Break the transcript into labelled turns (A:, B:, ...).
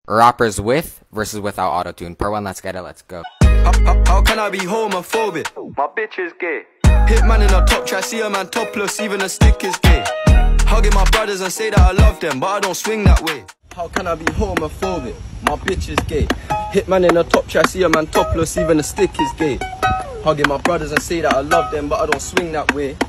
A: Rappers with versus without autotune. Part 1, let's get it, let's go.
B: How can I be homophobic? My bitch is gay. Hitman in a top try, see a man topless, even a stick is gay. Hugging my brothers and say that I love them, but I don't swing that way. How can I be homophobic? My bitch is gay. Hitman in a top try, see a man topless, even a stick is gay. Hugging my brothers and say that I love them, but I don't swing that way.